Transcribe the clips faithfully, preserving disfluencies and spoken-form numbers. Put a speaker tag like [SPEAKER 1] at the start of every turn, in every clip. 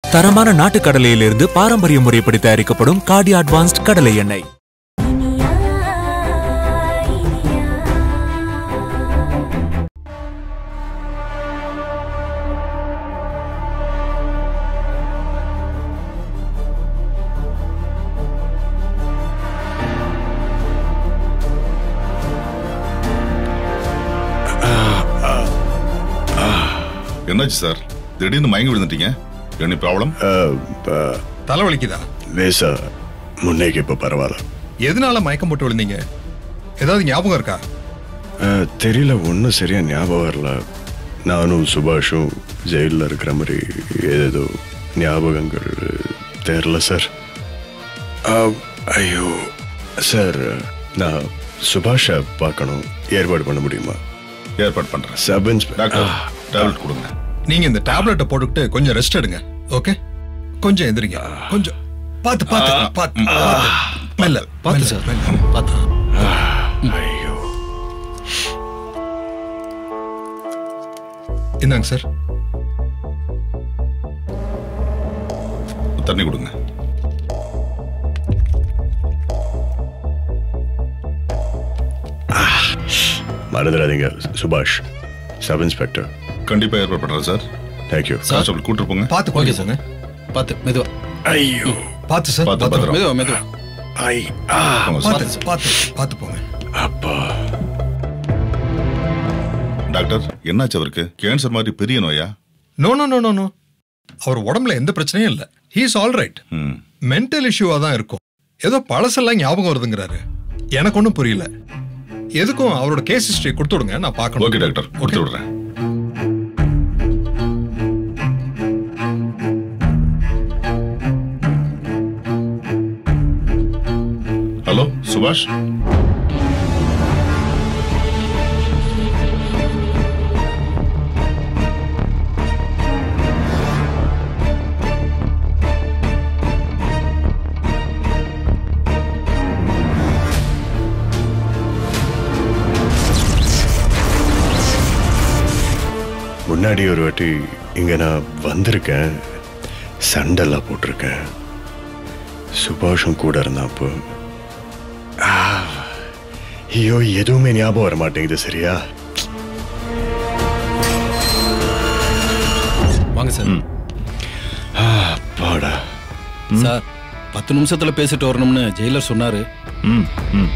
[SPEAKER 1] தரமான நாட்டு கடலையிலிருந்து பாரம்பரிய முறைப்படி தயாரிக்கப்படும் கார்டி அட்வான்ஸ்ட் கடலை எண்ணெய்.
[SPEAKER 2] என்னாச்சு சார், திடீர்னு மயங்கி விழுந்துட்டீங்க? என்ன ப்ராப்ளம்?
[SPEAKER 3] தலைவலிக்குதா?
[SPEAKER 4] லேசா, முன்னேக்கு இப்ப பரவாயில்ல.
[SPEAKER 3] எதனால மயக்கம் போட்டு விழுந்தீங்க? ஏதாவது ஞாபகம் இருக்கா?
[SPEAKER 4] தெரியல, ஒன்றும் சரியா ஞாபகம் வரல. நானும் சுபாஷும் ஜெயிலில் இருக்கிற மாதிரி ஏதேதோ ஞாபகங்கள் தெரியல சார். ஐயோ சார், நான் சுபாஷை பார்க்கணும். ஏற்பாடு பண்ண முடியுமா?
[SPEAKER 2] ஏற்பாடு பண்றேன்.
[SPEAKER 4] சப் இன்ஸ்பெக்டர்
[SPEAKER 2] டேப்லெட் கொடுங்க.
[SPEAKER 3] நீங்க இந்த டேப்லெட்டை போட்டுக்கிட்டு கொஞ்சம் ரெஸ்ட் எடுங்க. ஓகே, கொஞ்சம் எந்திரிங்க. கொஞ்சம் பாத்து பாத்து பாத்து மெல்ல பாத்து சார், பாத்து.
[SPEAKER 4] ஐயோ,
[SPEAKER 3] இந்தாங்க சார்,
[SPEAKER 2] தண்ணி கொடுங்க.
[SPEAKER 4] மறந்துடாதீங்க சுபாஷ், சப் இன்ஸ்பெக்டர்.
[SPEAKER 2] கண்டிப்பா ஏற்பாடு பண்றேன் சார்.
[SPEAKER 4] தேங்க்யூ.
[SPEAKER 2] கான்ஸ்டபிள் கூட்டு போங்க.
[SPEAKER 3] பாத்து ஓகே சார், பாத்து மெதுவா.
[SPEAKER 4] ஐயோ,
[SPEAKER 3] பாத்து சார்,
[SPEAKER 2] பாத்து பாத்து
[SPEAKER 3] மெதுவா மெதுவா.
[SPEAKER 4] ஐ
[SPEAKER 3] பாத்து பாத்து பாத்து போங்க.
[SPEAKER 4] அப்பா.
[SPEAKER 2] டாக்டர், என்னாச்சு அவருக்கு? கேன்சர் மாதிரி பெரிய நோயா?
[SPEAKER 3] No no no no no அவர் உடம்புல எந்த பிரச்சனையும் இல்ல. He is all right. Mental இஷ்யூவா தான் இருக்கும். ஏதோ பழசெல்லாம் ஞாபகம் வருதுங்கிறாரு. எனக்கு ஒன்றும் புரியல. எதுக்கும் அவரோட கேஸ் ஹிஸ்டரி கொடுத்து விடுங்க, நான் பார்க்கணும்.
[SPEAKER 2] ஓகே டாக்டர், கொடுத்து விடுறேன். ஹலோ சுபாஷ்.
[SPEAKER 4] முன்னாடி ஒரு வாட்டி இங்க நான் வந்திருக்கேன், சண்டெல்லாம் போட்டிருக்கேன். சுபாஷும் கூட இருந்தான். அப்போ ஐயோ, எதுவுமே ஞாபகம் வர மாட்டேங்குது. சரியா?
[SPEAKER 5] வாங்க சார்.
[SPEAKER 4] பாடா
[SPEAKER 5] சார், பத்து நிமிஷத்துல பேசிட்டு வரணும்னு ஜெயிலர் சொன்னாரு.
[SPEAKER 2] ம் ம்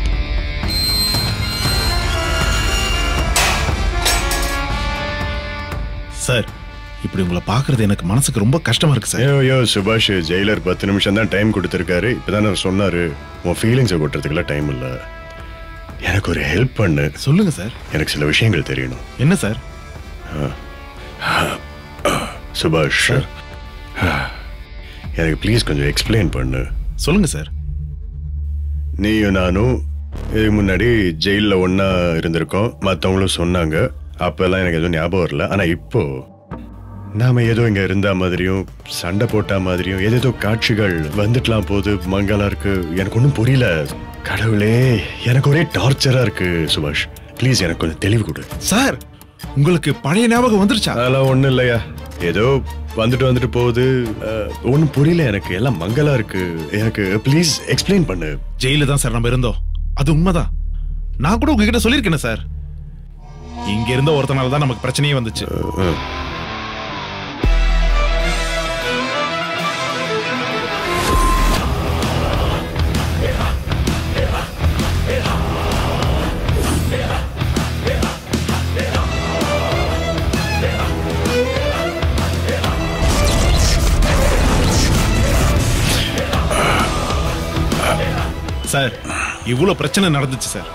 [SPEAKER 6] சார், இப்படி உங்களை பாக்குறது எனக்கு மனசுக்கு ரொம்ப கஷ்டமா இருக்கு சார்.
[SPEAKER 4] ஐயோ யோ சுபாஷ், ஜெயிலர் பத்து நிமிஷம் தான் டைம் கொடுத்துருக்காரு. இப்பதான் நான் சொன்னாரு, உன் ஃபீலிங்ஸை கொட்டுறதுக்குலாம் டைம் இல்லை. எனக்கு ஒரு ஹெல்ப் பண்ணு.
[SPEAKER 6] சொல்லுங்க சார்.
[SPEAKER 4] எனக்கு சில விஷயங்கள் தெரியணும்.
[SPEAKER 6] என்ன சார்?
[SPEAKER 4] சுபாஷ், எனக்கு ப்ளீஸ் கொஞ்சம் எக்ஸ்பிளைன் பண்ணு.
[SPEAKER 6] சொல்லுங்க சார்.
[SPEAKER 4] நீயும் நானும் இதுக்கு முன்னாடி ஜெயிலில் ஒன்னா இருந்திருக்கோம். மற்றவங்களும் சொன்னாங்க. அப்பெல்லாம் எனக்கு எதுவும் ஞாபகம் வரல. ஆனா இப்போ நாம ஏதோ இங்க இருந்த மாதிரியும் சண்டை போட்ட மாதிரியும் ஏதேதோ காட்சிகள் வந்துட்டுலாம் போது. மங்களா இருக்கு. எனக்கு ஒன்றும் புரியல. கடவுளே, எனக்கு ஒரே டார்ச்சரா இருக்கு. சுபாஷ், ப்ளீஸ் எனக்கு கொஞ்சம் தெளிவு கொடு.
[SPEAKER 6] சார், உங்களுக்கு பழைய ஞாபகம் வந்துருச்சா?
[SPEAKER 4] அதெல்லாம் ஒண்ணும் இல்லையா, ஏதோ வந்துட்டு வந்துட்டு போகுது. ஒன்றும் புரியல எனக்கு. எல்லாம் மங்களா இருக்கு. எனக்கு ப்ளீஸ் எக்ஸ்பிளைன் பண்ணு.
[SPEAKER 6] ஜெயில தான் சார் நம்ம இருந்தோம், அது உண்மைதான். நான் கூட உங்ககிட்ட சொல்லியிருக்கேன் சார். இங்க இருந்த ஒருத்தனால தான் நமக்கு பிரச்சனையே வந்துச்சு. சார், இவ்வளவு பிரச்சனை நடந்துச்சு சார்.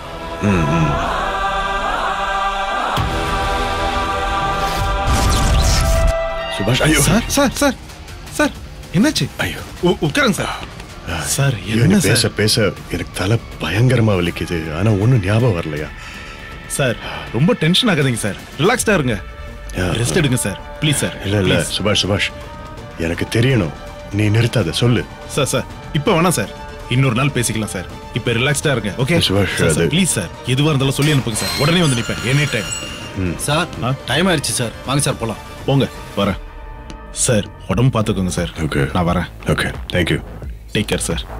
[SPEAKER 4] சுபாஷ், ஐயோ
[SPEAKER 6] சார் சார் சார் சார், என்னாச்சு?
[SPEAKER 4] ஐயோ,
[SPEAKER 6] உட்காருங்க சார். சார்,
[SPEAKER 4] என்ன பேச பேச எனக்கு தலை பயங்கரமா வலிக்குது. ஆனா ஒன்னும் ஞாபகம் வரலையா?
[SPEAKER 6] சார், ரொம்ப டென்ஷன் ஆகாதீங்க சார். ரிலாக்ஸ்டா இருங்க, ரெஸ்ட் எடுங்க சார். Please sir.
[SPEAKER 4] இல்ல இல்ல சுபாஷ், சுபாஷ் எனக்கு தெரியணும். நீ நிறுத்தாத, சொல்லு.
[SPEAKER 6] சார் சார், இப்ப வேணாம் சார், இன்னொரு நாள் பேசிக்கலாம் சார். இப்ப ரிலாக்ஸ்டா இருங்க. ஓகே
[SPEAKER 4] சுபாஷ்,
[SPEAKER 6] ப்ளீஸ் சார், எதுவா இருந்தாலும் சொல்லி அனுப்புங்க சார். உடனே வந்து நிப்பேன், எனி டைம்.
[SPEAKER 5] சார், டைம் ஆயிடுச்சு சார். வாங்க சார் போலாம்.
[SPEAKER 6] போங்க, வரேன். சார் உடம்பு பார்த்துக்கோங்க சார்.
[SPEAKER 4] ஓகே
[SPEAKER 6] நான் வரேன்.
[SPEAKER 4] Okay thank you.
[SPEAKER 6] Take care sir.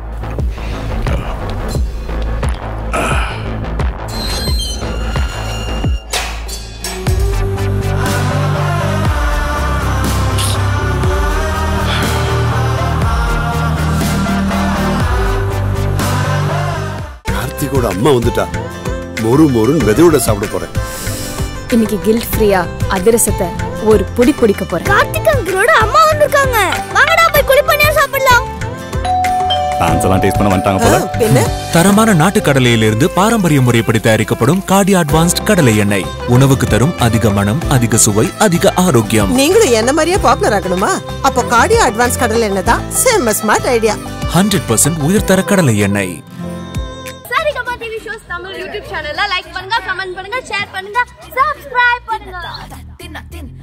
[SPEAKER 7] கார்த்திகோட அம்மா வந்துட்டா. மொறு மொறுன்னு வெதையோட சாப்பிட போறேன்.
[SPEAKER 8] இன்னைக்கு கில்ட் ஃப்ரீயா அதிரசத்தை ஒரு புடி குடிக்க போறேன்.
[SPEAKER 9] கார்த்திக் அங்கிளோட அம்மா வந்திருக்காங்க. வாங்கடா போய் குடி பண்ணியா சாப்பிடலாம்.
[SPEAKER 5] டான்ஸ்லாம் டேஸ்ட் பண்ண வந்துட்டாங்க போல.
[SPEAKER 1] தரமான நாட்டு கடலையிலிருந்து பாரம்பரிய முறைப்படி தயாரிக்கப்படும் காடி அட்வான்ஸ்ட் கடலை எண்ணெய். உணவுக்கு தரும் அதிக மனம், அதிக சுவை, அதிக ஆரோக்கியம்.
[SPEAKER 10] நீங்களும் என்ன மாதிரியே பாப்புலர் ஆகணுமா? அப்போ காடி அட்வான்ஸ் கடலை எண்ணெய் தான் செம்ம ஸ்மார்ட் ஐடியா.
[SPEAKER 1] ஹண்ட்ரட் பர்சன்ட் உயர்தர கடலை எண்ணெய்.
[SPEAKER 9] Saregama TV shows Tamil YouTube சேனல்ல லைக் பண்ணுங்க, கமெண்ட் பண்ணுங்க, ஷேர் பண்ணுங்க, சப்ஸ்கிரைப் பண்ணுங்க.